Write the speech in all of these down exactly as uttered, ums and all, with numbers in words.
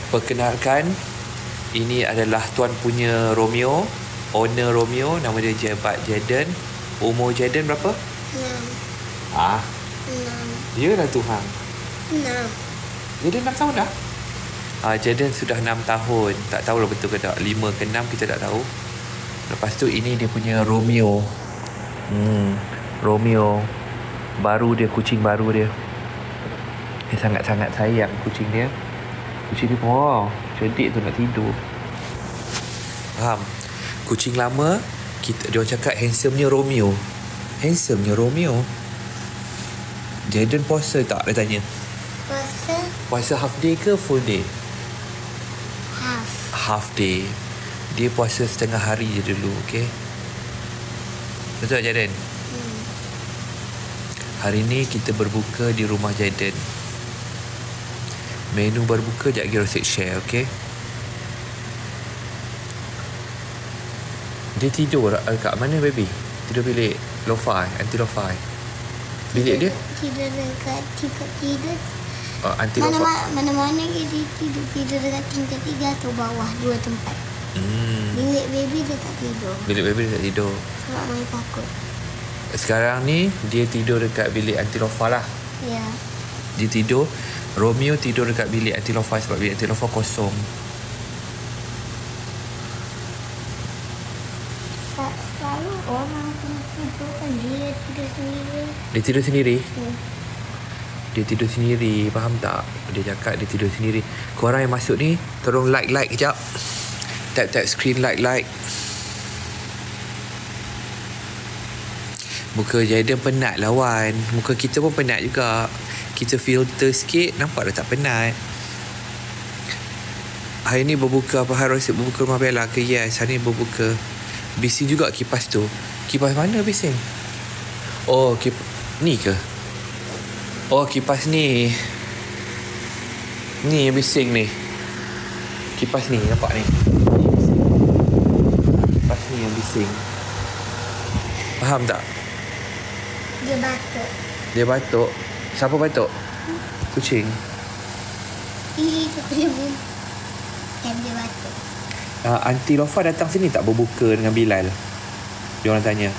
Perkenalkan, ini adalah tuan punya Romeo, owner Romeo, nama dia Jebat Jaden. Umur Jaden berapa? Enam. Ah, Enam. dia dah Tuhan. Enam. Jaden enam tahun dah. Ah, Jaden sudah enam tahun. Tak tahulah betul ke tak. Lima ke enam kita tak tahu. Lepas tu ini dia punya Romeo. Hmm, Romeo. Baru dia, kucing baru dia. Dia sangat-sangat sayang kucing dia. Kucing dia, wow, cerdik tu nak tidur. Faham? Kucing lama, kita, dia orang cakap handsome-nya Romeo. Handsome-nya Romeo. Jaden puasa tak? Dia tanya. Puasa Puasa half day ke full day? half. Half day. Dia puasa setengah hari je dulu, okay? Betul tak, Jaden? Hmm. Hari ni kita berbuka di rumah Jaden. Menu berbuka sekejap lagi Rosyk share, okay? Dia tidur kat mana, baby? Tidur bilik lo-fi, anti lo-fi. Bilik dia? Tidur dekat tidur tidur. Uh, anti Mana lo-fi. mana mana dia tidur tidur dekat tingkat tiga atau bawah dua tempat. Hmm. Bilik baby dia tak tidur. Bilik baby dia tak tidur. Sebab mami takut. Sekarang ni dia tidur dekat bilik anti lo-fi lah. Ya. Dia tidur. Romeo tidur dekat bilik anti lo-fi sebab bilik anti lo-fi kosong. Selalu orang kena tidur kan dia tidur sendiri. Dia tidur sendiri. Hmm. Dia tidur sendiri. Faham tak? Dia cakap dia tidur sendiri. Korang yang masuk ni, tolong like-like kejap. Tap-tap screen like-like. Muka Jaden penat lawan. Muka kita pun penat juga. Kita filter sikit, nampak dah tak penat. Hari ni berbuka apa? Hari Rosyk berbuka rumah Bella ke? Yes, hari ni berbuka. Bising juga kipas tu. Kipas mana bising? Oh, kipas ni ke? Oh, kipas ni. Ni yang bising ni. Kipas ni, nampak ni. Kipas ni yang bising. Faham tak? Dia batuk. Dia batuk. Siapa batuk? Kucing. Ih, tu dia pun. Dan dia batuk. Uh, Aunty Lofa datang sini tak berbuka dengan Bilal? Dia orang tanya.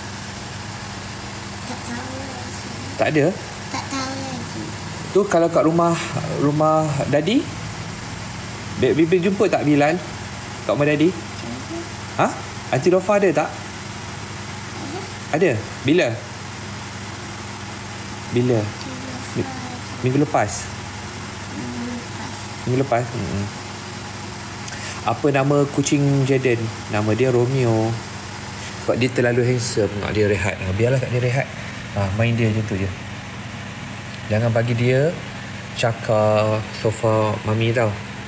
Tak tahu lagi. Tak ada? Tak tahu lagi. Tu kalau kat rumah rumah Dadi? Bibi jumpa tak Bilal? Kat rumah Dadi? Ha? Aunty Lofa ada tak? Ada? Bila? Bila? Minggu lepas? Minggu lepas? Hmm. Apa nama kucing Jaden? Nama dia Romeo. Sebab dia terlalu handsome. Nak dia rehat. Ha, biarlah kat dia rehat. Ha, main dia macam tu je. Jangan bagi dia cakar sofa mami tau.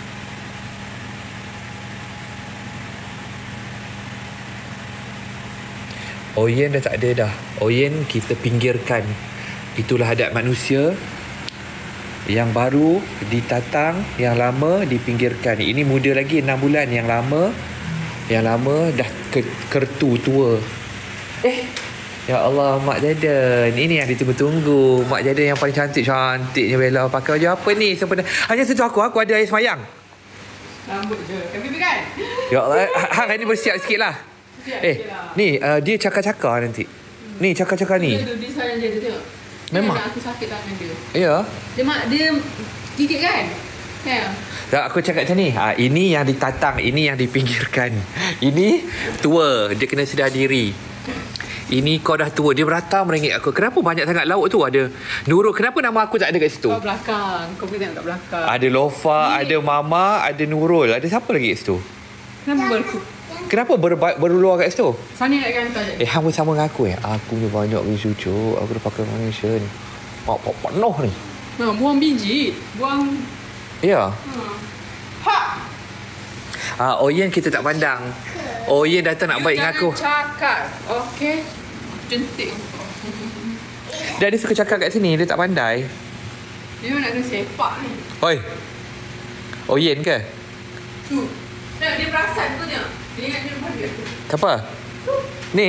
Oyen dah tak ada dah. Oyen kita pinggirkan. Itulah adat manusia. Yang baru ditatang, yang lama dipinggirkan. Ini muda lagi enam bulan. Yang lama yang lama dah ke, kertu tua. Eh, ya Allah, Mak Jaden. Ini yang ditunggu-tunggu. Mak Jaden yang paling cantik-cantiknya Bella. Pakai baju apa ni sebenarnya? Hanya sentuh aku, aku ada air semayang. Rambut je. Kan bibi kan? Ya Allah, hang ini bersiap sikit lah. Eh, ni uh, dia cakar-cakar nanti. Ni cakar-cakar ni. Dia duduk sayang je, dia tengok. Memang. Aku sakit tangan dia. Ya. Dia mak dia gigit kan? Kan? Tak, aku cakap macam ni. Ha, ini yang ditatang, ini yang dipinggirkan. Ini tua, dia kena sedar diri. Ini kau dah tua. Dia beratam merengik aku. Kenapa banyak sangat lauk tu ada? Nurul, kenapa nama aku tak ada kat situ? Kau belakang. Kau pergi tengok kat belakang. Ada Lofa, ni. Ada Mama, ada Nurul. Ada siapa lagi kat situ? Kenapa berku? Kenapa ber, berluar kat situ? Sana nak hantar je. Eh, hang pun sama dengan aku eh. Aku punya banyak ni cucu. Aku dah pakai foundation. Pak pak penuh ni. Ha, buang biji. Buang. Ya. Ha. Ha. Ah, Oyen kita tak pandang. Oyen datang nak baik dengan aku. Jangan cakap. Okey. Cantik. Dia ada suka cakap kat sini. Dia tak pandai. Dia nak kena sepak ni. Oi. Oyen ke? Tu. Tengok dia perasan tu tengok. Dia ingat dia rumah dia. Apa? Ni?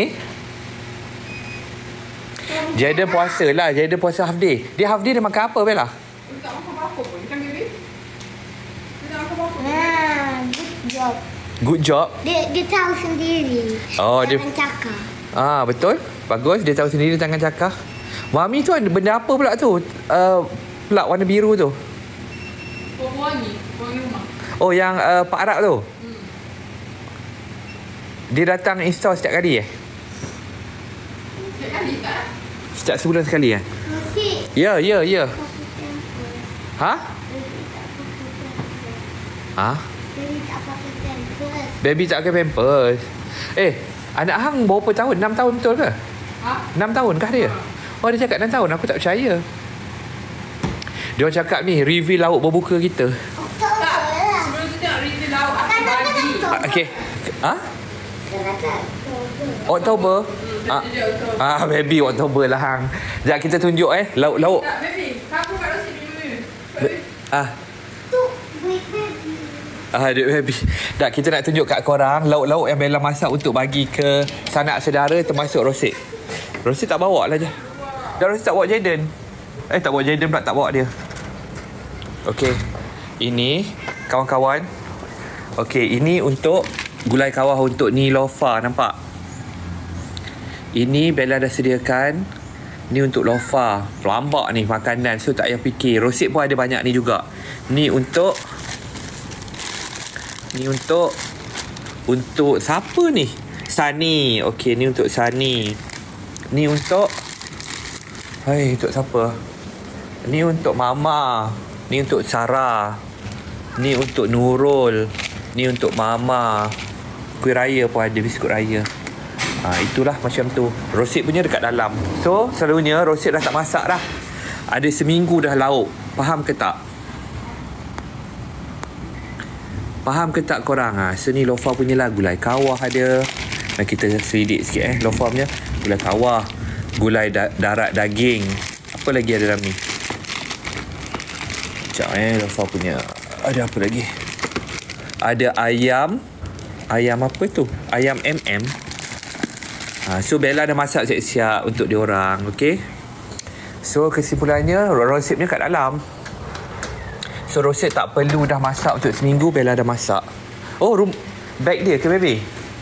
Jaden puasa lah. Jaden puasa half day. Dia half day dia makan apa Bella? Dia tak makan apa-apa pun. Dia kan baby? Dia tak makan Nah, good job. Good job. Dia, dia tahu sendiri. Oh, dia- Jangan cakap. Ah, betul. Bagus. Dia tahu sendiri tangan cakar. Mami tu ada benda apa pula tu? Uh, plug warna biru tu. Wangi, wangi rumah. Oh, yang uh, Pak Arab tu. Hmm. Dia datang install setiap kali eh? Setiap kali tak? Setiap sebulan sekali eh? Masih. Ya, ya, ya. Ha? Ha? Jadi tak pakai pampers. Baby tak pakai pampers. Eh, anak hang berapa tahun? enam tahun betul ke? Ha? enam tahun kah dia? Oh, dia cakap enam tahun. Aku tak percaya. Dia orang cakap ni, review lauk berbuka kita. Oktober Tak. lah. Sebelum tu tengok review lauk aku Kan bagi. ada Oktober. Ah, okay. Ha? Kan ada Oktober. Oktober? Hmm, Ah, dia tunjuk Oktober. ah, baby Oktober lah hang. Sekejap kita tunjuk eh. Lauk-lauk. Tak, baby. Kamu kat Rosi dulu. Be- ah. Tu, wait, baby. Ah, duit baby. Tak, kita nak tunjuk kat korang lauk-lauk yang Bella masak untuk bagi ke sanak saudara termasuk Rosid. Rosid tak bawa lah je. Dan Rosid tak bawa Jaden. Eh, tak bawa Jaden pula, tak bawa dia. Okey. Ini kawan-kawan. Okey, ini untuk gulai kawah untuk Nilofa, nampak? Ini Bella dah sediakan. Ni untuk Lofa. Pelambak ni makanan. So tak payah fikir. Rosid pun ada banyak ni juga. Ni untuk Ni untuk Untuk siapa ni? Sani. Okey, ni untuk Sani. Ni untuk Hai, untuk siapa? Ni untuk Mama. Ni untuk Sarah. Ni untuk Nurul. Ni untuk Mama. Kuih raya pun ada, biskut raya. Ha, itulah macam tu. Rosid punya dekat dalam. So, selalunya Rosid dah tak masak dah. Ada seminggu dah lauk. Faham ke tak? Faham ke tak korang? Ha, so ni Lofa punya lah. Gulai kawah ada. Dan kita selidik sikit eh. Lofa punya. Gulai kawah. Gulai da- darat daging. Apa lagi ada dalam ni? Sekejap eh. Lofa punya. Ada apa lagi? Ada ayam. Ayam apa tu? Ayam M M. Ha, so Bella dah masak siap-siap untuk diorang. Okay? So kesimpulannya Rosid punya kat dalam. So Rosid tak perlu dah masak untuk seminggu. Bella dah masak. Oh, room bag dia ke baby?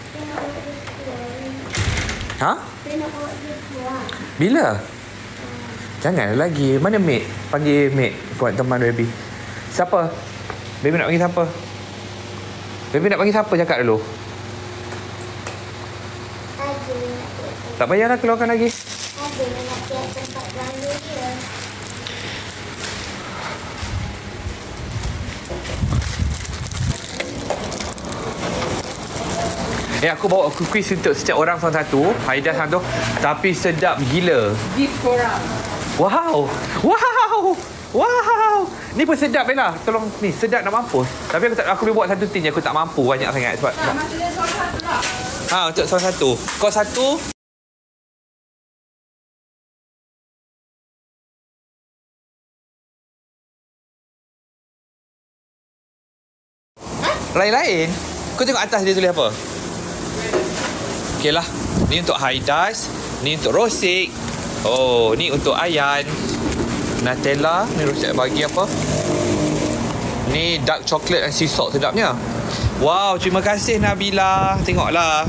Ha? Dia nak bawa dia keluar. Bila? Jangan lagi. Mana maid? Panggil maid buat teman baby. Siapa? Baby nak panggil siapa? Baby nak panggil siapa? Cakap dulu. Ada nak buat. Tak payahlah keluarkan lagi. Ada nak buat tempat belanja dia. Eh, aku bawa cookies untuk setiap orang satu-satu. Haida satu. Tapi sedap gila. Gift korang. Wow. Wow. Wow. Ni pun sedap Bella. Tolong ni sedap nak mampus. Tapi aku tak aku boleh buat satu tin je. Aku tak mampu banyak sangat sebab. Tak, maksudnya soal satu lah. Ha, untuk salah satu. Kau satu. Lain-lain. Kau tengok atas dia tulis apa? Okey lah. Ni untuk Haidas. Ni untuk Rosik. Oh, ni untuk Ayan. Nutella. Ni Rosik bagi apa? Ni dark chocolate and sea salt sedapnya. Wow, terima kasih Nabila. Tengoklah.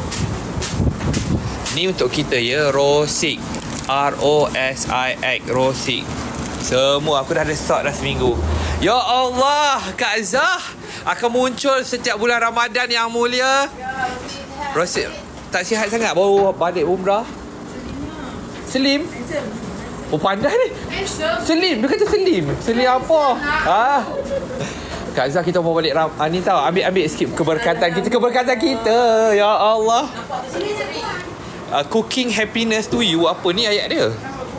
Ni untuk kita ya, Rosik. R O S I X, Rosik. Semua aku dah ada stock dah seminggu. Ya Allah, Kak Zah akan muncul setiap bulan Ramadan yang mulia. Rosik tak sihat sangat, baru balik umrah. Slim. Oh, pandai ni. Slim, dia kata slim. Slim apa? Ah. Kak Zah, kita mau balik ram- ah, ni tahu, ambil ambil sikit keberkatan kita, keberkatan kita. Ya Allah. Uh, cooking happiness to you. Apa ni ayat dia?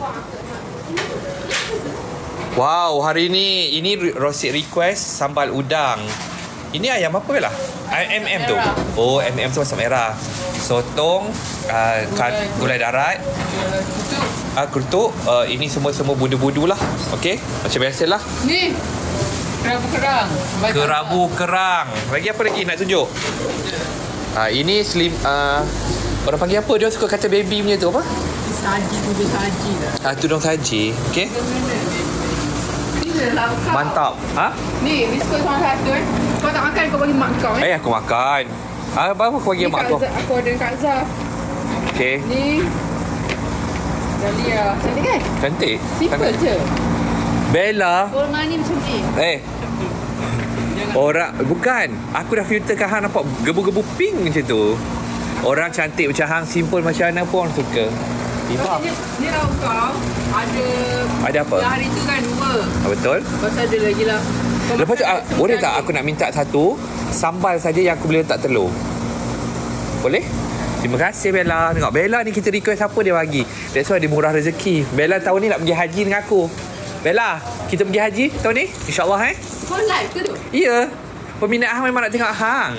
Wow, hari ni ini Rosik request sambal udang. Ini ayam apa lah? M M tu. Oh, M M tu macam merah. Sotong, uh, kan, gulai darat, ah, uh, kerutuk. Uh, ini semua-semua budu-budu lah. Okey, macam biasalah. Ni. Kerabu kerang. Banyak Kerabu kerang. Lagi apa lagi nak tunjuk? Uh, ini slim. Uh, orang panggil apa? Dia suka kata baby punya tu apa? saji, kubis saji lah. Ah, tudung saji. Okey. lah kau. Mantap. Ha? Ni, biskut sama satu eh. Kau tak makan, kau bagi mak kau eh. Eh, aku makan. Ah, apa aku bagi Ni mak Kak aku? Zah- Aku order Kak Zah. Okey. Ni. Dahlia. Cantik kan? Cantik. Simple je. Bella. Korma ni macam ni. Eh. Orang bukan. Aku dah filterkan hang nampak gebu-gebu pink macam tu. Orang cantik macam hang, simple macam mana pun orang suka. Tiba. Ni, ni lauk kau. Ada. Ada apa? Yang hari tu kan dua. Ah, betul? Lepas ada lagi lah. Kau Lepas tu makan ah, semua boleh lagi. tak aku nak minta satu sambal saja yang aku boleh letak telur? Boleh? Terima kasih Bella. Tengok Bella ni kita request apa dia bagi. That's why dia murah rezeki. Bella tahun ni nak pergi haji dengan aku. Bella, kita pergi haji tahun ni? InsyaAllah eh? Kau live ke tu? Ya. Peminat hang memang nak tengok hang.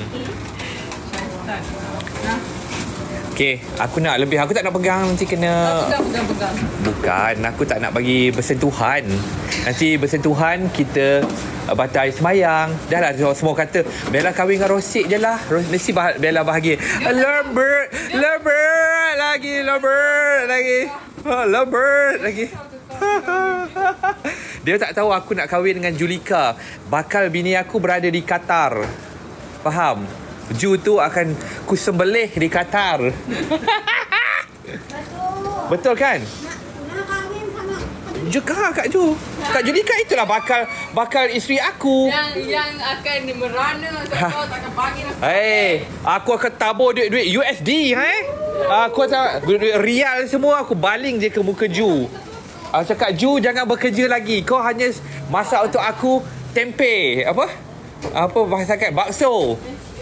Nah, Okey, aku nak lebih. Aku tak nak pegang nanti kena. pegang, pegang, pegang. Bukan, aku tak nak bagi bersentuhan. Nanti bersentuhan kita uh, batal air semayang. Dah lah semua kata Bella kahwin dengan Rosik je lah. Ros- Mesti bah- Bella bahagia. Lambert, Lambert lagi, Lambert lagi. Oh, Lambert lagi. Dia tak tahu aku nak kahwin dengan Julika. Bakal bini aku berada di Qatar. Faham? Ju tu akan ku sembelih di Qatar. Betul kan? Nak kahwin sama Juga Kak Ju. Kak Julika itulah bakal bakal isteri aku. Yang yang akan merana Ha. kau takkan bagi lah. Hei, aku akan tabur duit-duit U S D, eh? Aku akan duit rial semua aku baling je ke muka Ju. Aku cakap Ju jangan bekerja lagi. Kau hanya masak untuk aku tempe, apa? Apa bahasa kat bakso.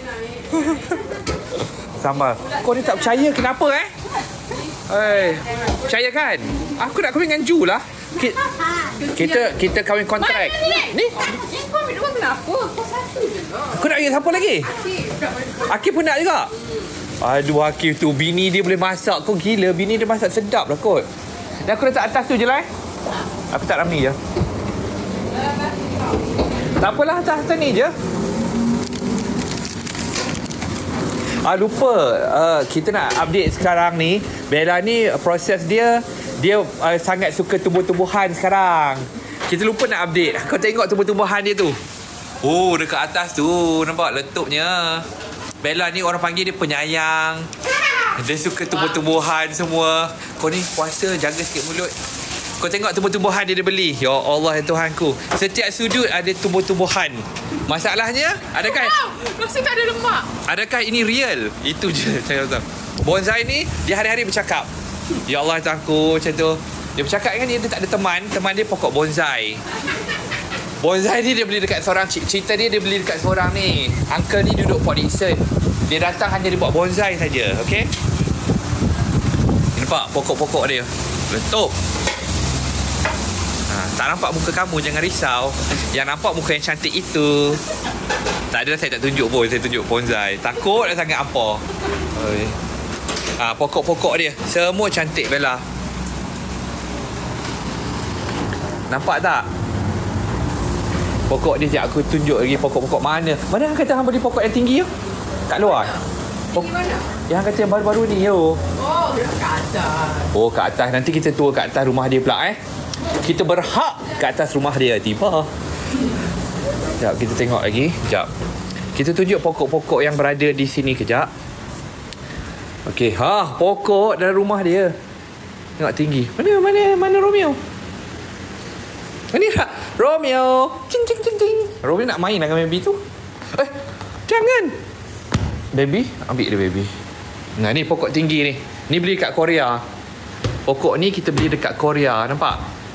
Sambal. Kau ni tak percaya kenapa eh? Hei, percaya kan? Aku nak kahwin dengan Ju lah. Ki- Kita kita kahwin kontrak. Ni, Ni kau ambil dua kenapa? Kau satu je lah. kau nak ingat siapa lagi? Cik, Akif pun nak juga? Aduh, Akif tu bini dia boleh masak. Kau gila, bini dia masak sedap lah kot. Dan aku letak atas tu je lah eh. Aku tak ramai je. Tak apalah, atas atas ni je. Ah, lupa. Uh, kita nak update sekarang ni. Bella ni proses dia, dia uh, sangat suka tumbuh-tumbuhan sekarang. Kita lupa nak update. Kau tengok tumbuh-tumbuhan dia tu. Oh, dekat atas tu. Nampak letupnya. Bella ni orang panggil dia penyayang. Dia suka tumbuh-tumbuhan semua. Kau ni puasa, jaga sikit mulut. Kau tengok tumbuh-tumbuhan dia, dia beli. Ya Allah ya Tuhanku. Setiap sudut ada tumbuh-tumbuhan. Masalahnya, adakah masih tak ada lemak. adakah ini real? Itu je saya tahu. Bonsai ni dia hari-hari bercakap. Ya Allah ya Tuhanku, macam tu. Dia bercakap kan dia, dia tak ada teman. Teman dia pokok bonsai. Bonsai ni dia beli dekat seorang, cerita dia dia beli dekat seorang ni. Uncle ni duduk Port Dickson. Dia datang hanya dia buat bonsai saja, okey? Nampak pokok-pokok dia. Letup. Ha, tak nampak muka kamu, jangan risau. Yang nampak muka yang cantik itu. Tak ada, saya tak tunjuk pun. Saya tunjuk bonsai. Takut dah sangat apa. Oi. Ha, pokok-pokok dia semua cantik Bella. Nampak tak? Pokok dia, sekejap aku tunjuk lagi pokok-pokok mana. Mana yang kata hang beli pokok yang tinggi tu? Kat luar? Pok- Di mana? yang kata yang baru-baru ni yo. Oh, kat atas. Oh, kat atas. Nanti kita tour kat atas rumah dia pula eh. Kita berhak kat atas rumah dia. Tiba. Sekejap, kita tengok lagi. Sekejap. Kita tunjuk pokok-pokok yang berada di sini kejap. Okey, ha, pokok dalam rumah dia. Tengok tinggi. Mana mana mana Romeo? Ini tak? Romeo. Cing cing cing cing. Romeo nak main dengan baby tu. Eh, jangan. Baby, ambil dia baby. Nah, ni pokok tinggi ni. Ni beli kat Korea. Pokok ni kita beli dekat Korea, nampak?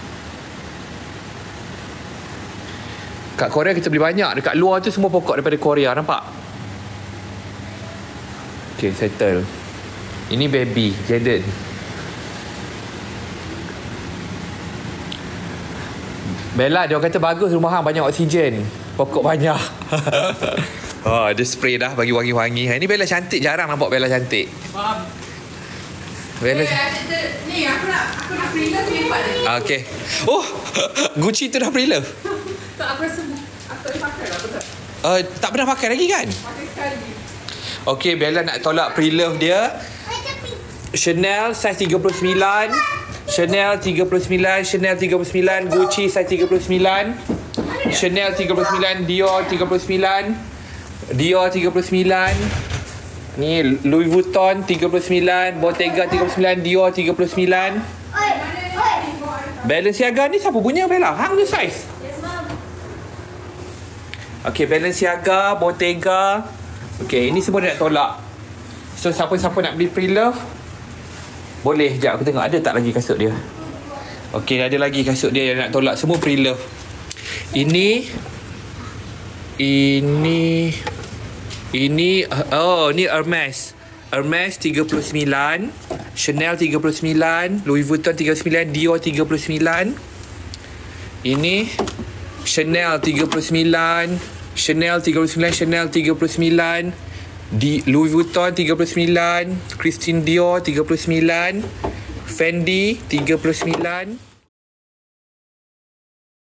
Kat Korea kita beli banyak. Dekat luar tu semua pokok daripada Korea, nampak? Okay, settle. Ini baby, Jaden. Bella, dia orang kata bagus rumah hang banyak oksigen. Pokok banyak. Oh, dia spray dah bagi wangi-wangi. Ini Bella cantik, jarang nampak Bella cantik. Faham. Bella. Eh, ada, ni aku nak aku nak pre-love ni buat ni. Ah, okay. Oh, Gucci tu dah pre-love. Tak, aku rasa aku tak boleh pakai lah, betul. Uh, tak pernah pakai lagi kan? Pakai sekali. Okay, Bella nak tolak pre-love dia. Chanel saiz tiga puluh sembilan. Chanel tiga puluh sembilan. Chanel tiga puluh sembilan. Gucci saiz tiga puluh sembilan. Chanel tiga puluh sembilan, Dior tiga puluh sembilan, Dior tiga puluh sembilan. Ni Louis Vuitton tiga puluh sembilan, Bottega tiga puluh sembilan, Dior tiga puluh sembilan. Oi, oi. Balenciaga ni siapa punya Bella? Hang punya saiz. Okay, Balenciaga, Bottega. Okay, ini semua dia nak tolak. So, siapa-siapa nak beli pre-love, boleh. Sekejap, aku tengok ada tak lagi kasut dia. Okay, ada lagi kasut dia yang nak tolak. Semua pre-love. Ini. Ini. Ini. Oh, ni Hermes. Hermes tiga puluh sembilan. Chanel tiga puluh sembilan. Louis Vuitton tiga puluh sembilan. Dior tiga puluh sembilan. Ini. Chanel tiga puluh sembilan. Chanel tiga puluh sembilan. Chanel tiga puluh sembilan. Di Louis Vuitton tiga puluh sembilan. Christian Dior tiga puluh sembilan. Fendi tiga puluh sembilan.